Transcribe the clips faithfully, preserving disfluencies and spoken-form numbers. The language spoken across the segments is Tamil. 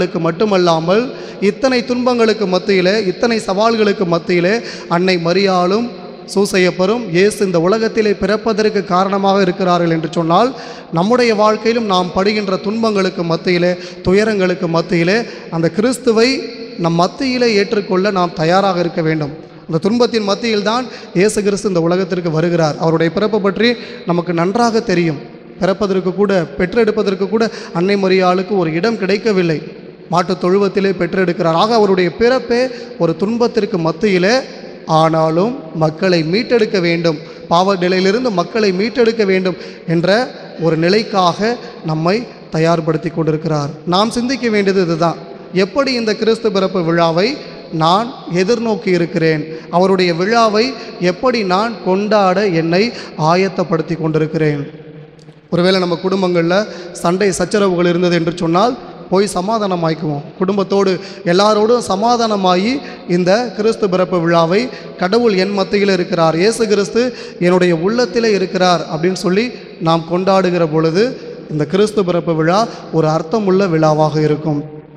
மட்டுமல்லாமல் இத்தனை துன்பங்களுக்கு மத்தியிலே, இத்தனை சவால்களுக்கு மத்தியிலே அன்னை மரியாளும் சூசையப்பரும் இயேசு இந்த உலகத்திலே பிறப்பதற்கு காரணமாக இருக்கிறார்கள் என்று சொன்னால், நம்முடைய வாழ்க்கையிலும் நாம் படுகின்ற துன்பங்களுக்கு மத்தியிலே, துயரங்களுக்கு மத்தியிலே அந்த கிறிஸ்துவை நம் மத்தியிலே ஏற்றுக்கொள்ள நாம் தயாராக இருக்க வேண்டும். அந்த துன்பத்தின் மத்தியில் தான் இயேசு கிறிஸ்து இந்த உலகத்திற்கு வருகிறார். அவருடைய பிறப்பு பற்றி நமக்கு நன்றாக தெரியும். பிறப்பதற்கு கூட, பெற்றெடுப்பதற்கு கூட அன்னை மரியாளுக்கு ஒரு இடம் கிடைக்கவில்லை. மாட்டு தொழுவத்திலே பெற்றெடுக்கிறார். ஆக அவருடைய பிறப்பே ஒரு துன்பத்திற்கு மத்தியிலே, ஆனாலும் மக்களை மீட்டெடுக்க வேண்டும், பாவ நிலையிலிருந்து மக்களை மீட்டெடுக்க வேண்டும் என்ற ஒரு நிலைக்காக நம்மை தயார்படுத்தி கொண்டிருக்கிறார். நாம் சிந்திக்க வேண்டியது இதுதான். எப்படி இந்த கிறிஸ்து பிறப்பு விழாவை நான் எதிர்நோக்கி இருக்கிறேன், அவருடைய விழாவை எப்படி நான் கொண்டாட என்னை ஆயத்தப்படுத்தி கொண்டிருக்கிறேன். ஒருவேளை நம்ம குடும்பங்களில் சண்டை சச்சரவுகள் இருந்தது என்று சொன்னால் போய் சமாதானமாக்குவோம். குடும்பத்தோடு எல்லாரோடும் சமாதானமாகி இந்த கிறிஸ்து பிறப்பு விழாவை, கடவுள் என் மத்தியில் இருக்கிறார், இயேசு கிறிஸ்து என்னுடைய உள்ளத்தில் இருக்கிறார் அப்படின்னு சொல்லி நாம் கொண்டாடுகிற பொழுது இந்த கிறிஸ்து பிறப்பு விழா ஒரு அர்த்தமுள்ள விழாவாக இருக்கும்.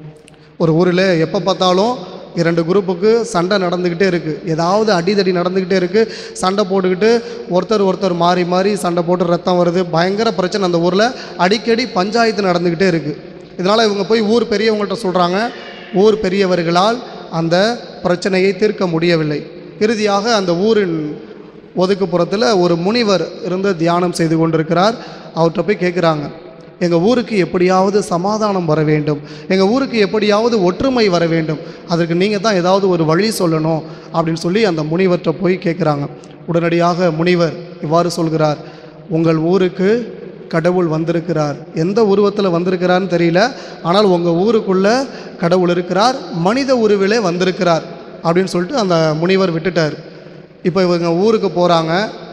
ஒரு ஊரில் எப்போ பார்த்தாலும் இரண்டு குரூப்புக்கு சண்டை நடந்துக்கிட்டே இருக்குது, ஏதாவது அடிதடி நடந்துக்கிட்டே இருக்குது. சண்டை போட்டுக்கிட்டு ஒருத்தர் ஒருத்தர் மாறி மாறி சண்டை போட்டு ரத்தம் வருது, பயங்கர பிரச்சனை. அந்த ஊரில் அடிக்கடி பஞ்சாயத்து நடந்துக்கிட்டே இருக்குது. இதனால் இவங்க போய் ஊர் பெரியவங்கள்ட்ட சொல்கிறாங்க. ஊர் பெரியவர்களால் அந்த பிரச்சனையை தீர்க்க முடியவில்லை. இறுதியாக அந்த ஊரின் ஒதுக்குப்புறத்தில் ஒரு முனிவர் இருந்து தியானம் செய்து கொண்டிருக்கிறார். அவர்கிட்ட போய் கேட்குறாங்க, எங்கள் ஊருக்கு எப்படியாவது சமாதானம் வர வேண்டும், எங்கள் ஊருக்கு எப்படியாவது ஒற்றுமை வர வேண்டும், அதற்கு நீங்கள் தான் ஏதாவது ஒரு வழி சொல்லணும் அப்படின்னு சொல்லி அந்த முனிவர்கிட்ட போய் கேட்குறாங்க. உடனடியாக முனிவர் இவ்வாறு சொல்கிறார், உங்கள் ஊருக்கு கடவுள் வந்திருக்கிறார். எந்த உருவத்தில் வந்திருக்கிறான்னு தெரியல, ஆனால் உங்கள் ஊருக்குள்ளே கடவுள் இருக்கிறார், மனித உருவிலே வந்திருக்கிறார் அப்படின்னு சொல்லிட்டு அந்த முனிவர் விட்டுட்டார். இப்போ இவங்க ஊருக்கு போகிறாங்க.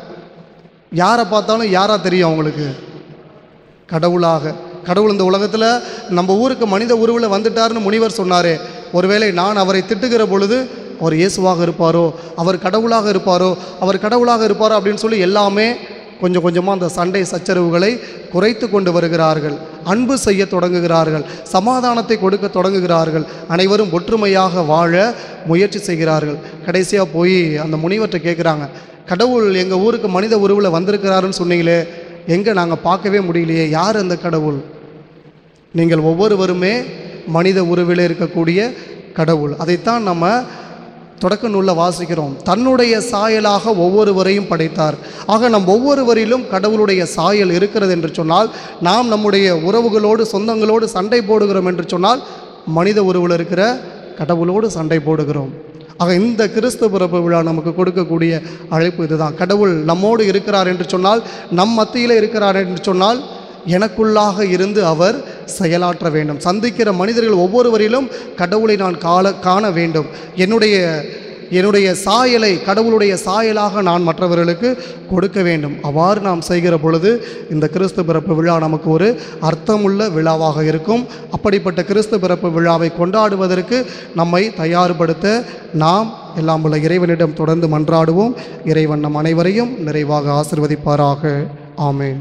யாரை பார்த்தாலும் யாராக தெரியும் அவங்களுக்கு? கடவுளாக. கடவுள் இந்த உலகத்தில் நம்ம ஊருக்கு மனித உருவில் வந்துட்டார்னு முனிவர் சொன்னாரே, ஒருவேளை நான் அவரை திட்டுகிற பொழுது அவர் இயேசுவாக இருப்பாரோ, அவர் கடவுளாக இருப்பாரோ, அவர் கடவுளாக இருப்பாரோ அப்படின்னு சொல்லி எல்லாமே கொஞ்சம் கொஞ்சமாக அந்த சண்டை சச்சரவுகளை குறைத்து கொண்டு வருகிறார்கள். அன்பு செய்ய தொடங்குகிறார்கள், சமாதானத்தை கொடுக்க தொடங்குகிறார்கள், அனைவரும் ஒற்றுமையாக வாழ முயற்சி செய்கிறார்கள். கடைசியாக போய் அந்த முனிவர்கிட்ட கேட்குறாங்க, கடவுள் எங்கள் ஊருக்கு மனித உருவில் வந்திருக்கிறாருன்னு சொன்னீங்களே, எங்கே நாங்கள் பார்க்கவே முடியலையே, யார் அந்த கடவுள்? நீங்கள் ஒவ்வொருவருமே மனித உருவில் இருக்கக்கூடிய கடவுள். அதைத்தான் நம்ம தொடக்க நூலில் வாசிக்கிறோம். தன்னுடைய சாயலாக ஒவ்வொருவரையும் படைத்தார். ஆக நம் ஒவ்வொருவரிலும் கடவுளுடைய சாயல் இருக்கிறது என்று சொன்னால், நாம் நம்முடைய உறவுகளோடு சொந்தங்களோடு சண்டை போடுகிறோம் என்று சொன்னால் மனித உருவில் இருக்கிற கடவுளோடு சண்டை போடுகிறோம். ஆக இந்த கிறிஸ்து பிறப்பு விழா நமக்கு கொடுக்கக்கூடிய அழைப்பு இதுதான். கடவுள் நம்மோடு இருக்கிறார் என்று சொன்னால், நம் மத்தியில் இருக்கிறார் என்று சொன்னால், எனக்குள்ளாக இருந்து அவர் செயலாற்ற வேண்டும். சந்திக்கிற மனிதர்கள் ஒவ்வொருவரிலும் கடவுளை நான் காண காண வேண்டும். என்னுடைய என்னுடைய சாயலை கடவுளுடைய சாயலாக நான் மற்றவர்களுக்கு கொடுக்க வேண்டும். அவ்வாறு நாம் செய்கிற பொழுது இந்த கிறிஸ்து பிறப்பு விழா நமக்கு ஒரு அர்த்தமுள்ள விழாவாக இருக்கும். அப்படிப்பட்ட கிறிஸ்து பிறப்பு விழாவை கொண்டாடுவதற்கு நம்மை தயார்படுத்த நாம் எல்லாம் உள்ள இறைவனிடம் தொடர்ந்து மன்றாடுவோம். இறைவன் நம் அனைவரையும் நிறைவாக ஆசீர்வதிப்பாராக. ஆமேன்.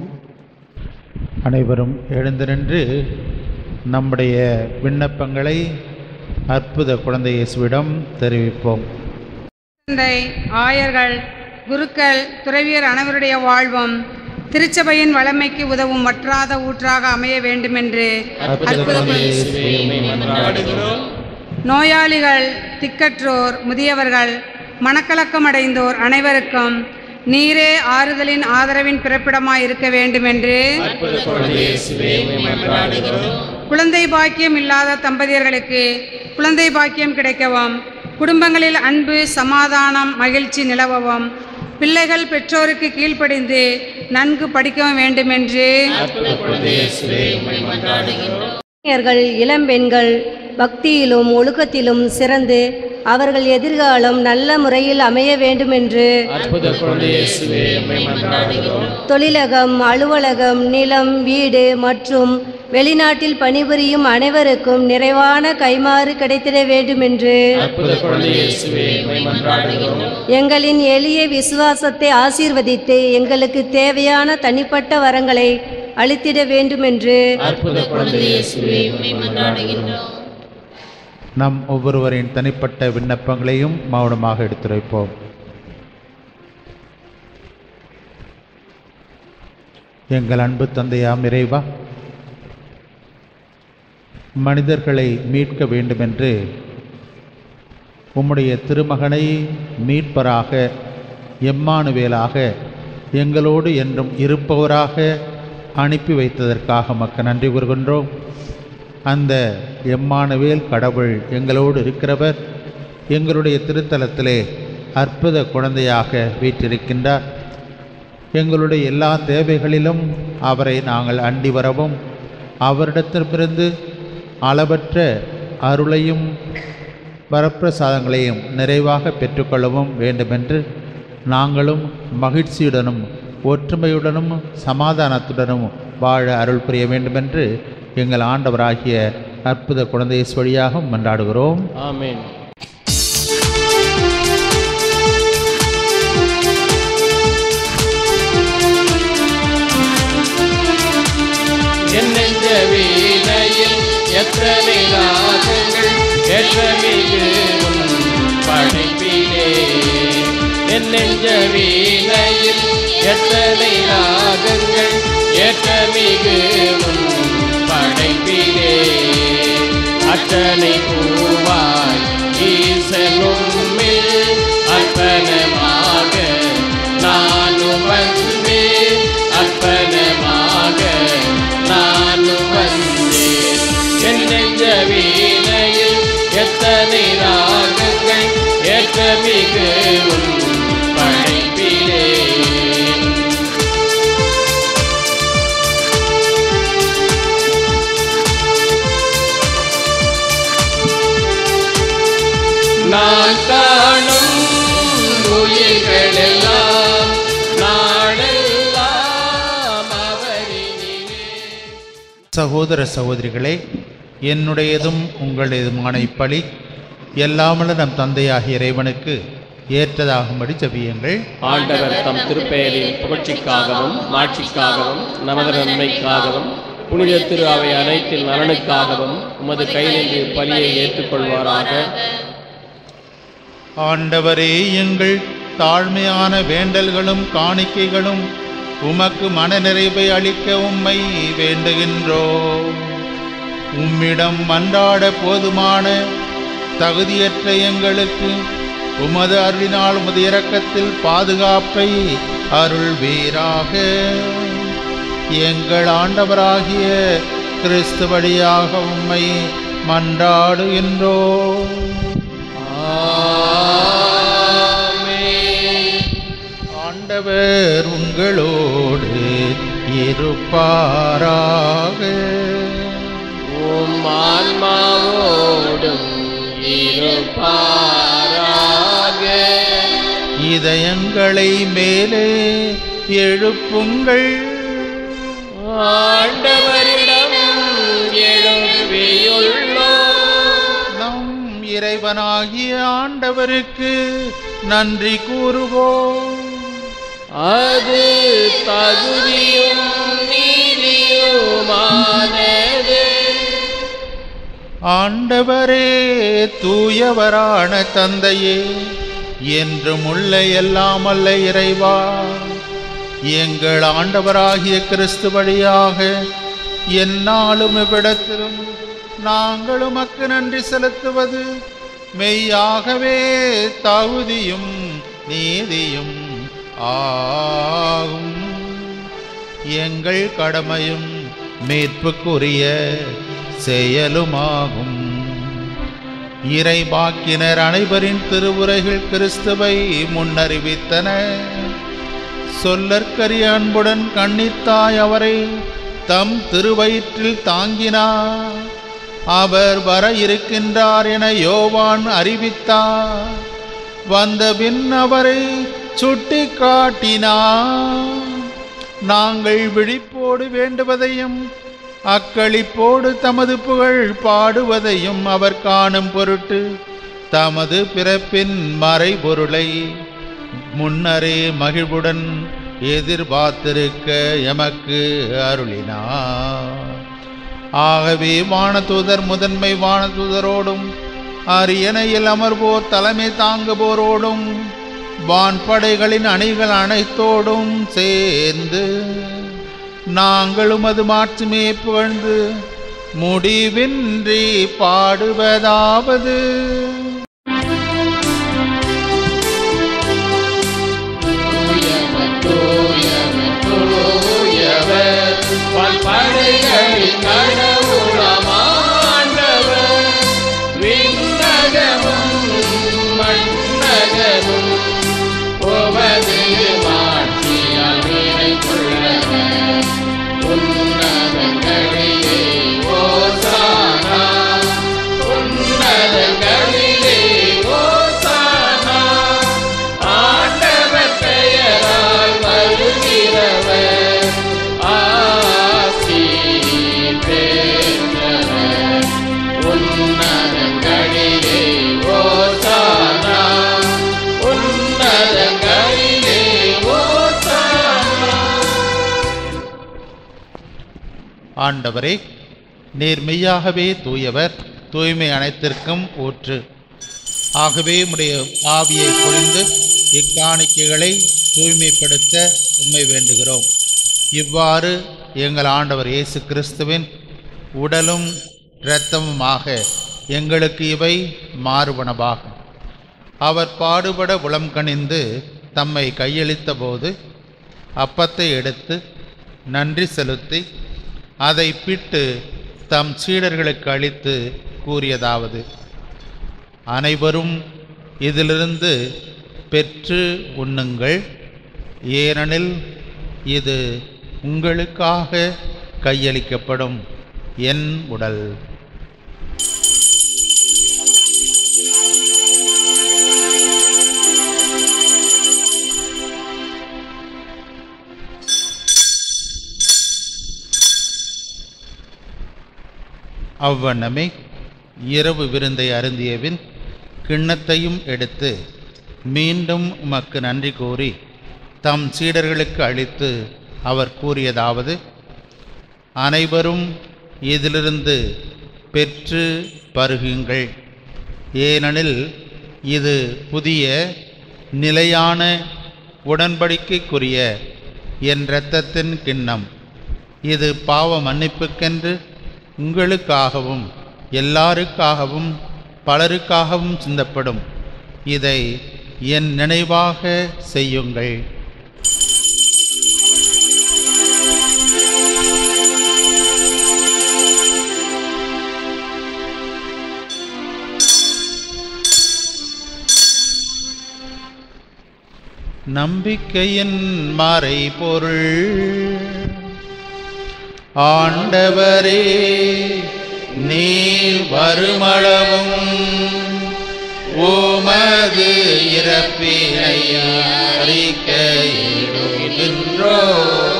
அனைவரும் எழுந்து நின்று நம்முடைய விண்ணப்பங்களை அற்புத குழந்தை இயேசுவிடம் தெரிவிப்போம். தந்தை, ஆயர்கள், குருக்கள், துறவியர் அனைவருடைய வாழ்வும் திருச்சபையின் வளமைக்கு உதவும் வற்றாத ஊற்றாக அமைய வேண்டுமென்று நோயாளிகள், திக்கற்றோர், முதியவர்கள், மனக்கலக்கமடைந்தோர் அனைவருக்கும் நீரே ஆறுதலின் ஆதரவின் பிறப்பிடமாய் இருக்க வேண்டுமென்று குழந்தை பாக்கியம் இல்லாத தம்பதியர்களுக்கு குழந்தை பாக்கியம் கிடைக்கவும், குடும்பங்களில் அன்பு, சமாதானம், மகிழ்ச்சி நிலவவும், பிள்ளைகள் பெற்றோருக்கு கீழ்ப்படிந்து நன்கு படிக்கவும் வேண்டுமென்று இளம்பெண்கள் பக்தியிலும் ஒழுக்கத்திலும் சிறந்து அவர்கள் எதிர்காலம் நல்ல முறையில் அமைய வேண்டுமென்று தொழிலகம், அலுவலகம், நிலம், வீடு மற்றும் வெளிநாட்டில் பணிபுரியும் அனைவருக்கும் நிறைவான கைமாறு கிடைத்திட வேண்டுமென்று எங்களின் எளிய விசுவாசத்தை ஆசீர்வதித்து எங்களுக்கு தேவையான தனிப்பட்ட வரங்களை அளித்திட வேண்டுமென்று நம் ஒவ்வொருவரின் தனிப்பட்ட விண்ணப்பங்களையும் மௌனமாக எடுத்துரைப்போம். எங்கள் அன்பு தந்தையாம் இறைவா, மனிதர்களை மீட்க வேண்டுமென்று உம்முடைய திருமகனை மீட்பராக, எம்மானுவேலாக, எங்களோடு என்றும் இருப்பவராக அனுப்பி வைத்ததற்காக மக்க நன்றி கூறுகின்றோம். அந்த எம்மானுவேல் கடவுள் எங்களோடு இருக்கிறவர் எங்களுடைய திருத்தலத்திலே அற்புத குழந்தையாக வீற்றிருக்கின்றார். எங்களுடைய எல்லா தேவைகளிலும் அவரை நாங்கள் அண்டி வரவும், அவரிடத்திலிருந்து அளவற்ற அருளையும் வரப்பிரசாதங்களையும் நிறைவாக பெற்றுக்கொள்ளவும் வேண்டுமென்று நாங்களும் மகிழ்ச்சியுடனும் ஒற்றுமையுடனும் சமாதானத்துடனும் வாழ அருள் புரிய வேண்டுமென்று எங்கள் ஆண்டவராகிய அற்புத குழந்தை வழியாக மன்றாடுகிறோம். ஆமென். என் நெஞ்ச வீணையில் எத்தனை ராகங்கள் ஏற்றமிகு உன் படைப்பிலே. என் நெஞ்ச வீணையில் எத்தனை ராகங்கள் ஏற்றமிகு உன் படைப்பிலே. அத்தனை பூவாய் ஈசனும்மில் அர்ப்பணமாக நானும் வந்தேன், அர்ப்பணமாக நானும் வந்தேன். என் நெஞ்ச வீணையில் எத்தனை ராகங்கள் ஏற்றமிகு உன் படைப்பிலே. நான் காணும் உயிர்களெல்லாம் நாடெல்லாம் அவரினிலே. சகோதர சகோதரிகளே, என்னுடையதும் உங்களுடையதுமான இப்பலி எல்லாமல்ல நம் தந்தையாகிய இறைவனுக்கு ஏற்றதாகும்படி ஜெபியுங்கள். ஆண்டவர் தம் திருப்பெயரின் புகழ்ச்சிக்காகவும் மாட்சிக்காகவும் நமது நன்மைக்காகவும் புனித திரு அவை அனைத்தில் நலனுக்காகவும் உமது கையிலிருந்து பலியை ஏற்றுக்கொள்வாராக. ஆண்டவரே, எங்கள் தாழ்மையான வேண்டல்களும் காணிக்கைகளும் உமக்கு மனநிறைவை அளிக்க உம்மை வேண்டுகின்றோம். உம்மிடம் மன்றாட போதுமான தகுதியற்ற எங்களுக்கு உமது அருளினால் உமது இரக்கத்தில் பாதுகாப்பை அருள்வீராக. எங்கள் ஆண்டவராகிய கிறிஸ்து வழியாக உம்மை மன்றாடுகின்றோம். ஆண்டவர் உங்களோடு இருப்பாராக. உம் ஆன்மாவோடும் இருப்பாராக. இதயங்களை மேலே எழுப்புங்கள். ஆண்டவரிடம் எழுப்பியுள்ளோம். நம் இறைவனாகிய ஆண்டவருக்கு நன்றி கூறுவோம். அது தகுதியும் நீதியுமானது. ஆண்டவரே, தூயவரான தந்தையே, என்றும் உள்ள எல்லாம் அல்ல இறைவா, எங்கள் ஆண்டவராகிய கிறிஸ்து வழியாக எந்நாளும் இவ்விடத்திலும் நாங்கள் உமக்கு நன்றி செலுத்துவது மெய்யாகவே தகுதியும் நீதியும் ஆகும். எங்கள் கடமையும் மீட்புக்குரிய செயலுமாகும். இறைவாக்கினர் அனைவரின் திருவுரைகள் கிறிஸ்துவை முன்னறிவித்தன. சொல்லற்கரிய அன்புடன் கன்னித்தாய் அவரை தம் திருவயிற்றில் தாங்கினார். அவர் வர இருக்கின்றார் என யோவான் அறிவித்தார். வந்தபின் அவரை சுட்டி காட்டினார். நாங்கள் விழிப்போடு வேண்டுவதையும் அக்களிப்போடு தமது புகழ் பாடுவதையும் அவர் காணும் பொருட்டு தமது பிறப்பின் மறைபொருளை முன்னரே மகிழ்வுடன் எதிர்பார்த்திருக்க எமக்கு அருளினார். ஆகவே வானதூதர் முதன்மை வானதூதரோடும் அரியணையில் அமர்வோர் தலைமை தாங்குவோரோடும் வான்படைகளின் அணிகள் அனைத்தோடும் சேர்ந்து நாங்களும் அது மாற்றுமே புகழ்ந்து முடிவின்றி பாடுவதாவது ஆண்டவரே, நீர் மெய்யாகவே தூயவர், தூய்மை அனைத்திற்கும் ஊற்று. ஆகவே உம்முடைய ஆவியை பொழிந்து இக்காணிக்கைகளை தூய்மைப்படுத்த உம்மை வேண்டுகிறோம். இவ்வாறு எங்கள் ஆண்டவர் இயேசு கிறிஸ்துவின் உடலும் இரத்தமுமாக எங்களுக்கு இவை மாறுபனவாகும். அவர் பாடுபட உளம் கனிந்து தம்மை கையளித்த போது அப்பத்தை எடுத்து நன்றி செலுத்தி அதை பிட்டு தம் சீடர்களுக்கு அளித்து கூறியதாவது: அனைவரும் இதிலிருந்து பெற்று உண்ணுங்கள், ஏனெனில் இது உங்களுக்காக கையளிக்கப்படும் என் உடல். அவ்வண்ணமே இரவு விருந்தை அருந்தியபின் கிண்ணத்தையும் எடுத்து மீண்டும் உமக்கு நன்றி கூறி தம் சீடர்களுக்கு அளித்து அவர் கூறியதாவது: அனைவரும் இதிலிருந்து பெற்று பருகுங்கள், ஏனெனில் இது புதிய நிலையான உடன்படிக்கைக்குரிய என் இரத்தத்தின் கிண்ணம். இது பாவ மன்னிப்புக்கென்று உங்களுக்காகவும் எல்லாருக்காகவும் பலருக்காகவும் சிந்தப்படும். இதை என் நினைவாக செய்யுங்கள். நம்பிக்கையின் மறைபொருள். ஆண்டவரே, நீர் வருமளவும் உமது இறப்பினை அறிக்கையிடுகின்றோம்,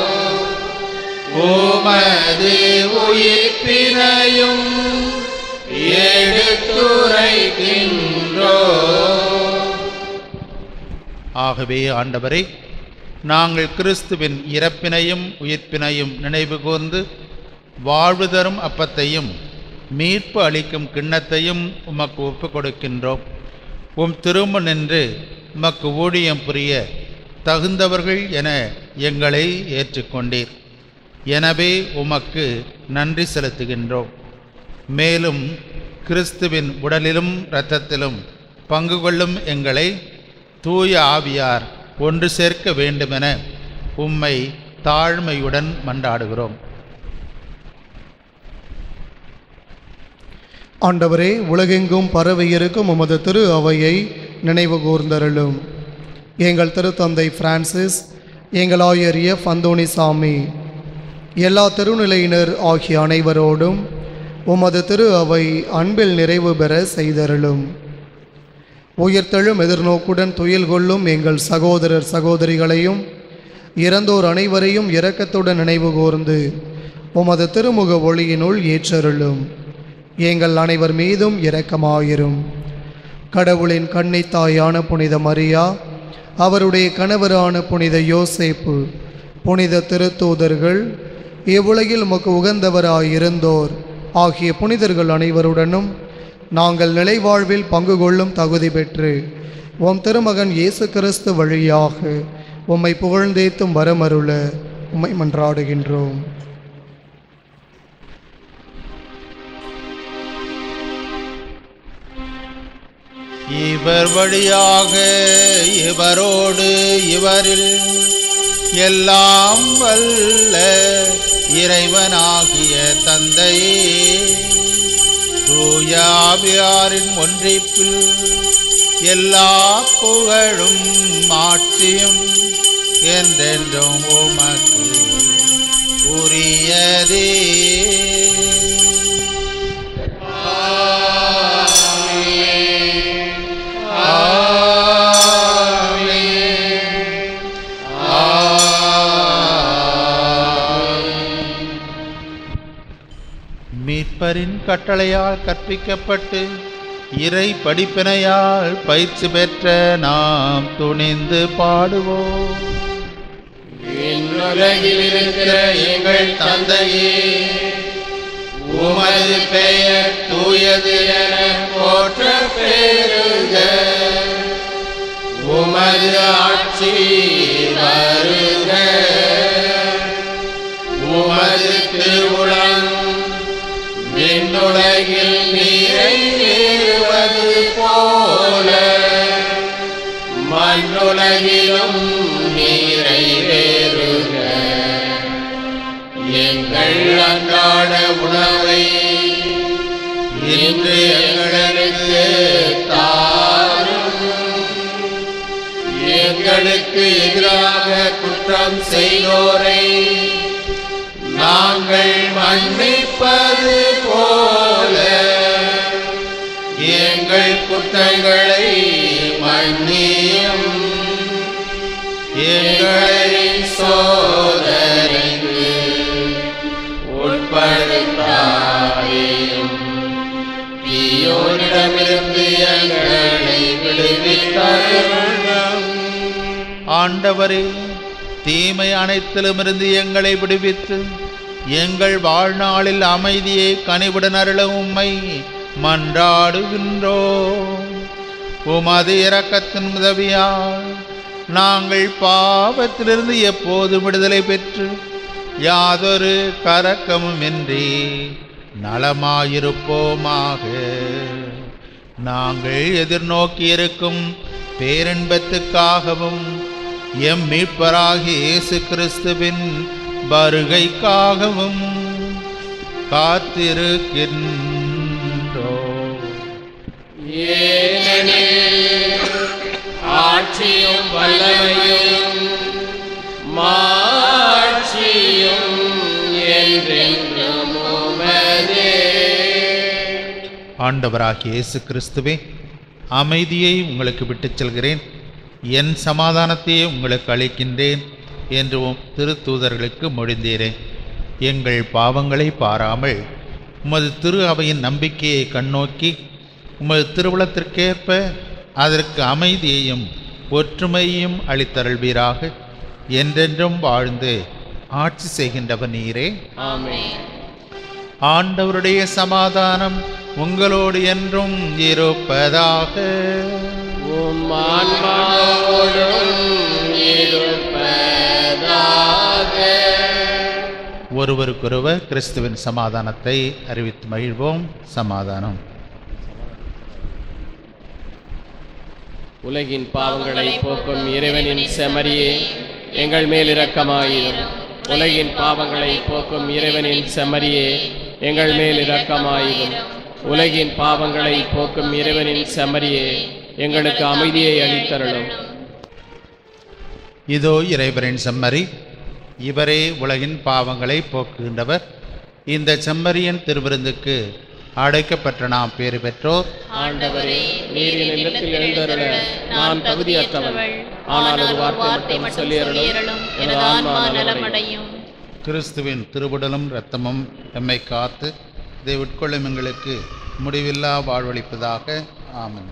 உமது உயிர்ப்பினையும் எடுத்துரைக்கின்றோம். ஆகவே ஆண்டவரே, நாங்கள் கிறிஸ்துவின் இறப்பினையும் உயிர்ப்பினையும் நினைவு கூர்ந்து வாழ்வு தரும் அப்பத்தையும் மீட்பு அளிக்கும் கிண்ணத்தையும் உமக்கு ஒப்புக் கொடுக்கின்றோம். உம் திரும்ப நின்று உமக்கு ஊழியம் புரிய தகுந்தவர்கள் என எங்களை ஏற்றுக்கொண்டீர். எனவே உமக்கு நன்றி செலுத்துகின்றோம். மேலும் கிறிஸ்துவின் உடலிலும் இரத்தத்திலும் பங்கு கொள்ளும் எங்களை தூய ஆவியார் ஒன்று சேர்க்க வேண்டுமென உம்மை தாழ்மையுடன் மன்றாடுகிறோம். ஆண்டவரே, உலகெங்கும் பரவி இருக்கும் உமது திரு அவையை நினைவு கூர்ந்தருளும். எங்கள் திருத்தந்தை பிரான்சிஸ், எங்கள் ஆயர் எஃப் அந்தோணிசாமி, எல்லா திருநிலையினர் ஆகிய அனைவரோடும் உமது திரு அவை அன்பில் நிறைவு பெற செய்தருளும். உயிர்த்தெழும் எதிர்நோக்குடன் துயில் கொள்ளும் எங்கள் சகோதரர் சகோதரிகளையும் இறந்தோர் அனைவரையும் இரக்கத்துடன் நினைவு கூர்ந்து உமது திருமுக ஒளியினுள் ஏற்றருளும். எங்கள் அனைவர் மீதும் இரக்கமாயிரும். கடவுளின் கன்னித்தாயான புனித மரியா, அவருடைய கணவரான புனித யோசேப்பு, புனித திருத்தூதர்கள், இவ்வுலகில் உமக்கு உகந்தவராயிருந்தோர் ஆகிய புனிதர்கள் அனைவருடனும் நாங்கள் நிலைவாழ்வில் பங்கு கொள்ளும் தகுதி பெற்று உம் திருமகன் இயேசு கிறிஸ்து வழியாக உம்மை புகழ்ந்தேத்தும் வரமருள உம்மை மன்றாடுகின்றோம். இவர் வழியாக இவரோடு இவரில் எல்லாம் வல்ல இறைவனாகிய தந்தையே, தூய ஆவியாரின் ஒன்றிப்பில் எல்லா புகழும் ஆட்சியும் என்றென்றும் உமக்கு உரியதே. மீட்பரின் கட்டளையால் கற்பிக்கப்பட்டு இறை படிப்பினையால் பயிற்சி பெற்ற நாம் துணிந்து பாடுவோம். விண்ணுலகில் இருக்கிற எங்கள் தந்தையே, உமது பெயர் தூயது என போற்ற பெறுக. உமது ஆட்சி வருக. உமது திருவுளம் விண்ணுலகில் நிறைவேறுவது போல மண்ணுலகிலும் நிறைவேறுக. எங்கள் அன்றாட உணவை இன்று எங்களுக்கு தாரும். எங்களுக்கு எதிராக குற்றம் செய்தோரை நாங்கள் மன்னிப்பது போல எங்கள் குற்றங்களை மன்னியும். எங்களை சோதனைக்கு உட்படுத்தாதேயும், தீயோனிடமிருந்து எங்களை விடுவித்தருளும். ஆண்டவரே, தீமை அனைத்திலுமிருந்து எங்களை விடுவித்து எங்கள் வாழ்நாளில் அமைதியை கனிவுடன் அருள உம்மை மன்றாடுகின்றோம். உமது இரக்கத்தின் உதவியால் நாங்கள் பாவத்திலிருந்து எப்போது விடுதலை பெற்று யாதொரு கரக்கமும் இன்றி நலமாயிருப்போமாக. நாங்கள் எதிர்நோக்கி இருக்கும் பேரின்பத்துக்காகவும் எம் மீட்பராகிய இயேசு கிறிஸ்துவின் வருகைக்காகவும் காத்திருக்கின்றோம். ஏனெனில் ஆட்சியும் வல்லமையும் மாட்சியும் என்றென்றும் உமதே. ஆண்டவராகிய இயேசு கிறிஸ்துவே, அமைதியை உங்களுக்கு விட்டுச் செல்கிறேன், என் சமாதானத்தையே உங்களுக்கு அளிக்கின்றேன் என்று திருத்தூதர்களுக்கு மொழிந்தீரே. எங்கள் பாவங்களை பாராமல் உமது திரு அவையின் நம்பிக்கையை கண்ணோக்கி உமது திருவுளத்திற்கேற்ப அதற்கு அமைதியையும் ஒற்றுமையையும் அளித்தருள்வீராக. என்றென்றும் வாழ்ந்து ஆட்சி செய்கின்றவர் நீரே. ஆமென். ஆண்டவருடைய சமாதானம் உங்களோடு என்றும் இருப்பதாக. உம் ஆன்மாவோடும் இருப்பதாக. ஒருவருக்கொருவர் கிறிஸ்துவின் சமாதானத்தை அறிவித்து மகிழ்வோம். சமாதானம். உலகின் பாவங்களை போக்கும் இறைவனின் செமரியே, எங்கள் மேல் இரக்கமாயிரும். உலகின் பாவங்களை போக்கும் இறைவனின் செமரியே, எங்கள் மேல் இரக்கமாயிரும். உலகின் பாவங்களை போக்கும் இறைவனின் செமரியே, எங்களுக்கு அமைதியை அளித்தருளும். இதோ இறைவரின் செம்மறி, இவரே உலகின் பாவங்களை போக்குகின்றவர். இந்த செம்மறியின் திருவிருந்துக்கு அடைக்கப்பட்ட நாம் பேறு பெற்றோர். ஆண்டவரே, நீர் என் இல்லத்தில் எழுந்தருள நான் தகுதியற்றவன். ஆனால் ஒரு வார்த்தை மட்டும் சொல்லியருளும், எனது ஆன்மா நலமடையும். கிறிஸ்துவின் திருவுடலும் இரத்தமும் எம்மை காத்து இதை உட்கொள்ளும் எங்களுக்கு முடிவில்லா வாழ்வளிப்பதாக. ஆமென்.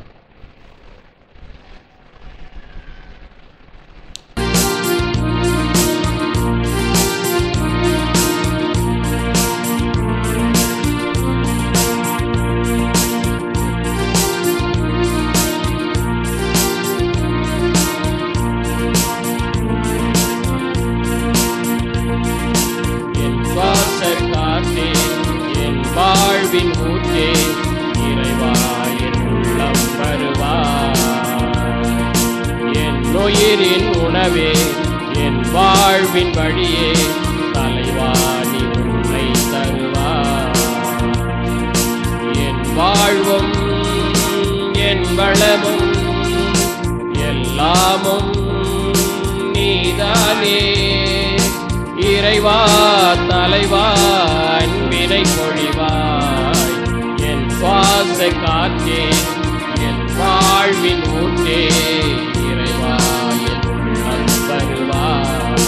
உயிரின் உணவே என் வாழ்வின் வழியே தலைவாணி உன்னை தருவார். என் வாழ்வும் என் வளமும் எல்லாமும் நீதானே. இறைவா தலைவா அன்பினை பொழிவாய். என் சுவாச காற்றே என் வாழ்வின் ஊற்றே இறைவா என் உள்ளம் வருவாய்.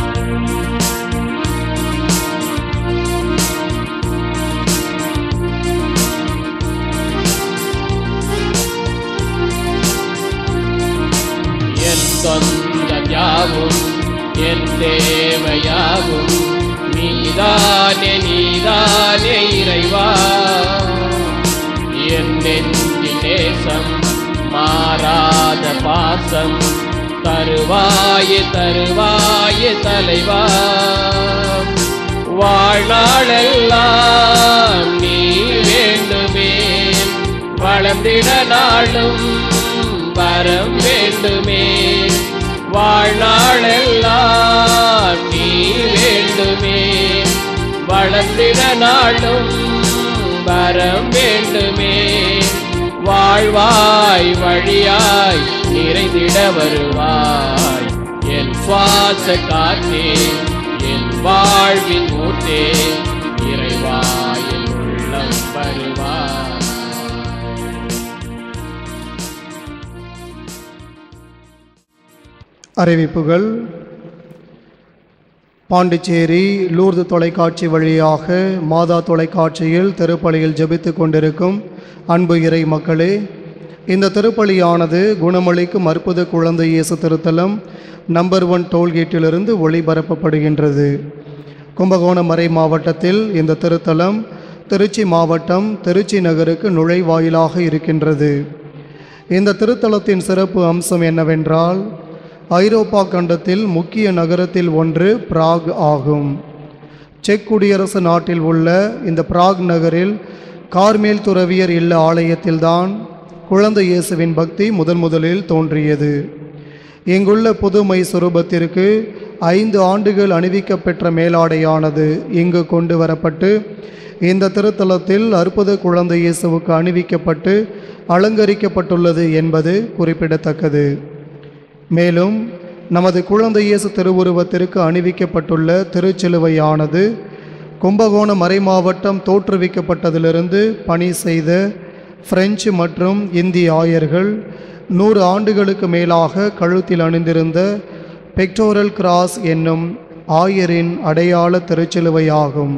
என் சொந்தம் யாவும் என் தேவையாகும் நீதானே நீதானே இறைவா. என் நெஞ்சின் நேசம் மாறாத பாசம் தருவாயே தருவாயே தலைவா. வாழ்நாளெல்லாம் நீ வேண்டுமே வளர்ந்திட நாளும் வரம் வேண்டுமே. வாழ்நாளெல்லாம் நீ வேண்டுமே வளர்ந்திட நாளும் வரம் வேண்டுமே. வாழ்வாய் வழியாய் நிறைந்திட வருவாய். என் சுவாச காற்றே என் வாழ்வின் ஊற்றே இறைவா என் உள்ளம் வருவாய். அறிவிப்புகள். பாண்டிச்சேரி லூர்து தொலைக்காட்சி வழியாக மாதா தொலைக்காட்சியில் திருப்பலியில் ஜெபித்து கொண்டிருக்கும் அன்பு இறை மக்களே, இந்த திருப்பலியானது குணமளிக்கும் அற்புத குழந்தை இயேசு திருத்தலம் நம்பர் ஒன் டோல்கேட்டிலிருந்து ஒளிபரப்பப்படுகின்றது. கும்பகோணம் மறை மாவட்டத்தில் இந்த திருத்தலம் திருச்சி மாவட்டம் திருச்சி நகருக்கு நுழைவாயிலாக இருக்கின்றது. இந்த திருத்தலத்தின் சிறப்பு அம்சம் என்னவென்றால், ஐரோப்பா கண்டத்தில் முக்கிய நகரத்தில் ஒன்று பிராக் ஆகும். செக் குடியரசு நாட்டில் உள்ள இந்த பிராக் நகரில் கார்மேல் துறவியர் இல்ல ஆலயத்தில்தான் குழந்தை இயேசுவின் பக்தி முதன் முதலில் தோன்றியது. இங்குள்ள புதுமை சுரூபத்திற்கு ஐந்து ஆண்டுகள் அணிவிக்கப்பெற்ற மேலாடையானது இங்கு கொண்டு வரப்பட்டு இந்த திருத்தலத்தில் அற்புத குழந்தை இயேசுவுக்கு அணிவிக்கப்பட்டு அலங்கரிக்கப்பட்டுள்ளது என்பது குறிப்பிடத்தக்கது. மேலும் நமது குழந்தை இயேசு திருவுருவத்திற்கு அணிவிக்கப்பட்டுள்ள திருச்சிலுவையானது கும்பகோணம் மறை மாவட்டம் தோற்றுவிக்கப்பட்டதிலிருந்து பணி செய்த பிரெஞ்சு மற்றும் இந்திய ஆயர்கள் நூறு ஆண்டுகளுக்கு மேலாக கழுத்தில் அணிந்திருந்த பெக்டோரல் கிராஸ் என்னும் ஆயரின் அடையாள திருச்சிலுவையாகும்.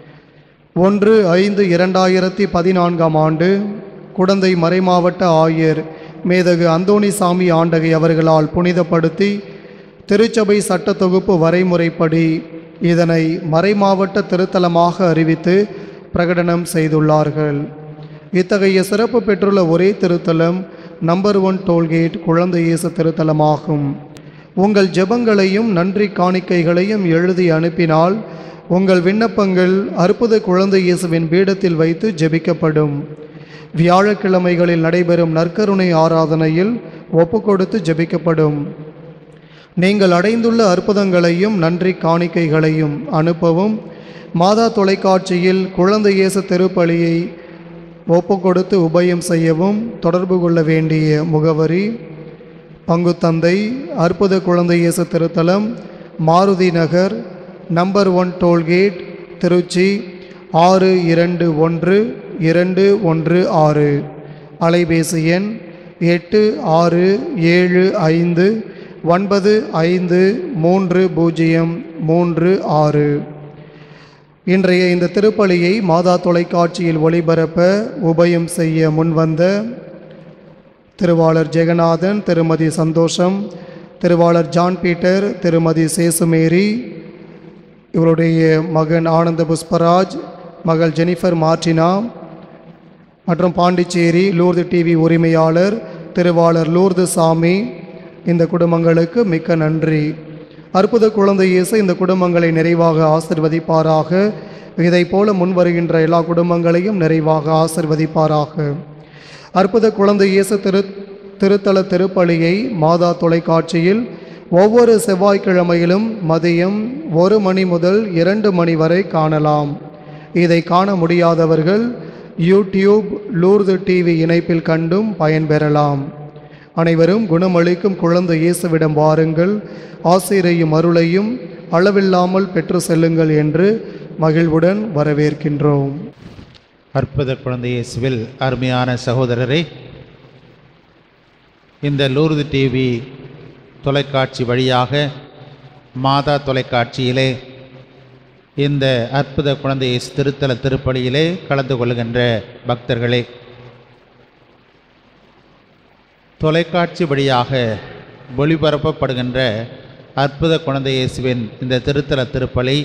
ஒன்று ஐந்து இரண்டாயிரத்தி பதினான்காம் ஆண்டு குடந்தை மறைமாவட்ட ஆயர் மேதகு அந்தோணிசாமி ஆண்டகை அவர்களால் புனிதப்படுத்தி திருச்சபை சட்ட தொகுப்பு வரைமுறைப்படி இதனை மறைமாவட்ட திருத்தலமாக அறிவித்து பிரகடனம் செய்துள்ளார்கள். இத்தகைய சிறப்பு பெற்றுள்ள ஒரே திருத்தலம் நம்பர் ஒன் டோல்கேட் குழந்தை இயேசு திருத்தலமாகும். உங்கள் ஜெபங்களையும் நன்றி காணிக்கைகளையும் எழுதி அனுப்பினால் உங்கள் விண்ணப்பங்கள் அற்புத குழந்தை இயேசுவின் பீடத்தில் வைத்து ஜெபிக்கப்படும். வியாழக்கிழமைகளில் நடைபெறும் நற்கருணை ஆராதனையில் ஒப்பு கொடுத்து ஜெபிக்கப்படும். நீங்கள் அடைந்துள்ள அற்புதங்களையும் நன்றி காணிக்கைகளையும் அனுப்பவும் மாதா தொலைக்காட்சியில் குழந்தை இயேசு திருப்பலியை ஒப்பு கொடுத்து உபயம் செய்யவும் தொடர்பு கொள்ள வேண்டிய முகவரி: பங்குத்தந்தை அற்புத குழந்தை இயேசு திருத்தலம், Maruthi Nagar, number one toll gate, Trichy ஆறு இரண்டு ஒன்று இரண்டு ஒன்று ஆறு. அலைபேசி எண் எட்டு ஆறு ஏழு ஐந்து ஒன்பது ஐந்து மூன்று பூஜ்ஜியம் மூன்று ஆறு. இன்றைய இந்த திருப்பலியை மாதா தொலைக்காட்சியில் ஒளிபரப்ப உபயம் செய்ய முன்வந்த திருவாளர் ஜெகநாதன், திருமதி சந்தோஷம், திருவாளர் ஜான் பீட்டர், திருமதி சேசுமேரி, இவருடைய மகன் ஆனந்த புஷ்பராஜ், மகள் ஜெனிஃபர் மார்டினா மற்றும் பாண்டிச்சேரி லூர்து டிவி உரிமையாளர் திருவாளர் லூர்து சாமி, இந்த குடும்பங்களுக்கு மிக்க நன்றி. அற்புத குழந்தை இயேசு இந்த குடும்பங்களை நிறைவாக ஆசிர்வதிப்பாராக. இதை போல முன்வருகின்ற எல்லா குடும்பங்களையும் நிறைவாக ஆசிர்வதிப்பாராக. அற்புத குழந்தை இயேசு திரு திருத்தல திருப்பலியை மாதா தொலைக்காட்சியில் ஒவ்வொரு செவ்வாய்க்கிழமையிலும் மதியம் ஒரு மணி முதல் இரண்டு மணி வரை காணலாம். இதை காண முடியாதவர்கள் யூடியூப் லூர்து டிவி இணைப்பில் கண்டும் பயன்பெறலாம். அனைவரும் குணமளிக்கும் குழந்தை இயேசுவிடம் வாருங்கள், ஆசிரையும் அருளையும் அளவில்லாமல் பெற்று செல்லுங்கள் என்று மகிழ்வுடன் வரவேற்கின்றோம். அற்புத குழந்தை இயேசுவில் அருமையான சகோதரரை, இந்த லூர்து டிவி தொலைக்காட்சி வழியாக மாதா தொலைக்காட்சியிலே இந்த அற்புத குழந்தை இயேசு திருத்தல திருப்பலியிலே கலந்து கொள்கின்ற பக்தர்களே, தொலைக்காட்சி வழியாக ஒளிபரப்பப்படுகின்ற அற்புத குழந்தை இயேசுவின் இந்த திருத்தல திருப்பலி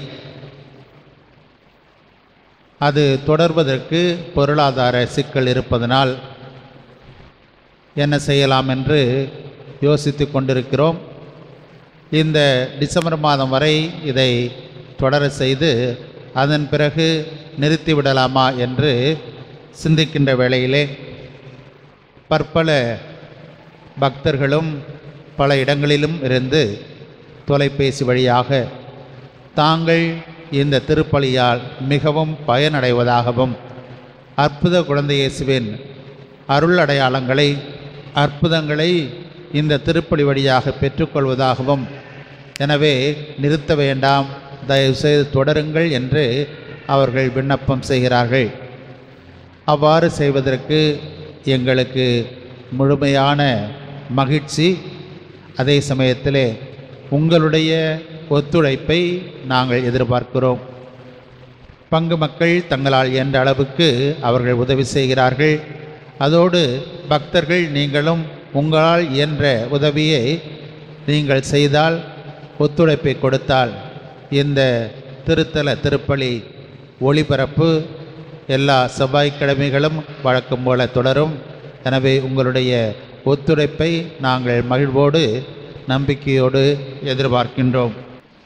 அது தொடர்வதற்கு பொருளாதார சிக்கல் இருப்பதனால் என்ன செய்யலாம் என்று யோசித்து கொண்டிருக்கிறோம். இந்த டிசம்பர் மாதம் வரை இதை தொடர செய்து அதன் பிறகு நிறுத்திவிடலாமா என்று சிந்திக்கின்ற வேளையிலே பற்பல பக்தர்களும் பல இடங்களிலும் இருந்து தொலைபேசி வழியாக தாங்கள் இந்த திருப்பலியால் மிகவும் பயனடைவதாகவும் அற்புத குழந்தை இயேசுவின் அருள் அடையாளங்களை அற்புதங்களை இந்த திருப்பலி வழியாக பெற்றுக்கொள்வதாகவும், எனவே நிறுத்த வேண்டாம், தயவுசெய்து தொடருங்கள் என்று அவர்கள் விண்ணப்பம் செய்கிறார்கள். அவ்வாறு செய்வதற்கு எங்களுக்கு முழுமையான மகிழ்ச்சி. அதே சமயத்திலே உங்களுடைய ஒத்துழைப்பை நாங்கள் எதிர்பார்க்கிறோம். பங்கு மக்கள் தங்களால் என்ற அளவுக்கு அவர்கள் உதவி செய்கிறார்கள். அதோடு பக்தர்கள் நீங்களும் உங்களால் இயன்ற உதவியை நீங்கள் செய்தால், ஒத்துழைப்பை கொடுத்தால் இந்த திருத்தல திருப்பலி ஒளிபரப்பு எல்லா செவ்வாய்க்கிழமைகளும் வழக்கம் போல தொடரும். எனவே உங்களுடைய ஒத்துழைப்பை நாங்கள் மகிழ்வோடு நம்பிக்கையோடு எதிர்பார்க்கின்றோம்.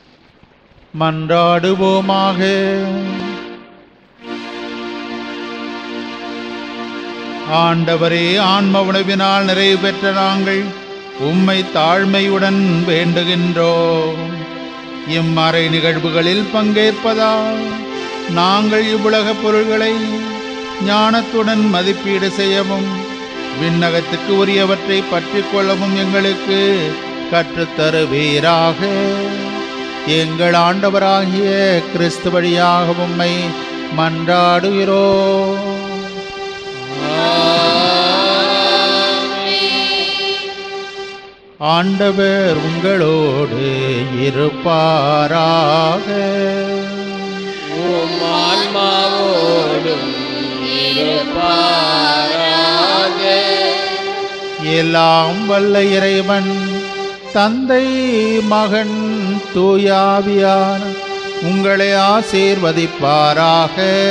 மன்றாடுவோமாக. ஆண்டவரே, ஆன்ம உணவினால் நிறைவு பெற்ற நாங்கள் உம்மை தாழ்மையுடன் வேண்டுகின்றோம். இம்மறை நிகழ்வுகளில் பங்கேற்பதால் நாங்கள் இவ்வுலக பொருள்களை ஞானத்துடன் மதிப்பீடு செய்யவும் விண்ணகத்துக்கு உரியவற்றை பற்றி கொள்ளவும் எங்களுக்கு கற்றுத்தருவீராக. எங்கள் ஆண்டவராகிய கிறிஸ்து வழியாக உம்மை மன்றாடுகிறோம். ஆண்டவர் உங்களோடு இருப்பாராக. உம் ஆன்மாவோடும் இருப்பாராக. எல்லாம் வல்ல இறைவன் தந்தை, மகன், தூயாவியான உங்களை ஆசீர்வதிப்பாராக.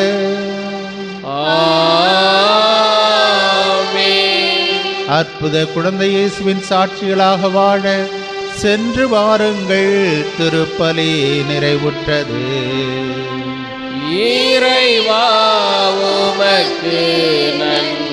அற்புத குழந்தை இயேசுவின் சாட்சிகளாக வாழ சென்று வாருங்கள். திருப்பலி நிறைவுற்றது. இறைவா உமக்கு நன்றி.